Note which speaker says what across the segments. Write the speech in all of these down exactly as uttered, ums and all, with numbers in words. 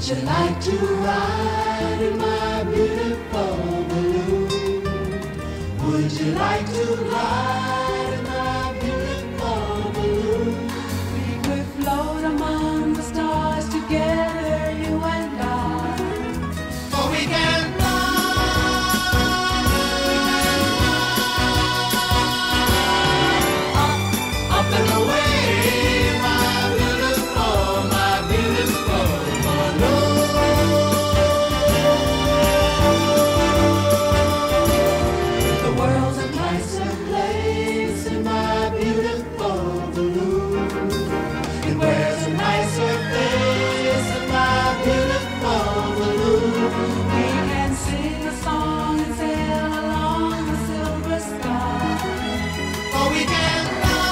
Speaker 1: Would you like to ride in my beautiful balloon? Would you like to ride in my beautiful balloon?
Speaker 2: We could float among the stars together, you and I.
Speaker 1: For we can fly up, up and away, my beautiful, my beautiful balloon. The world's a nicer place in my beautiful balloon. It wears a nicer face in my beautiful balloon.
Speaker 2: We can sing a song and sail along the silver sky.
Speaker 1: For we can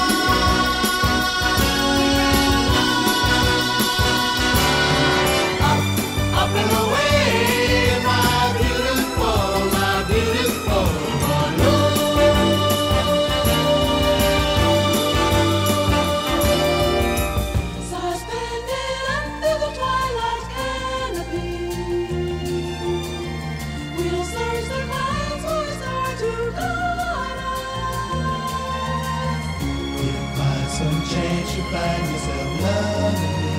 Speaker 1: fly up, up and away, my beautiful, my beautiful balloon.
Speaker 2: Suspended under the twilight canopy, we'll search the clouds for a star to guide us.
Speaker 1: If by some chance you find yourself loving me,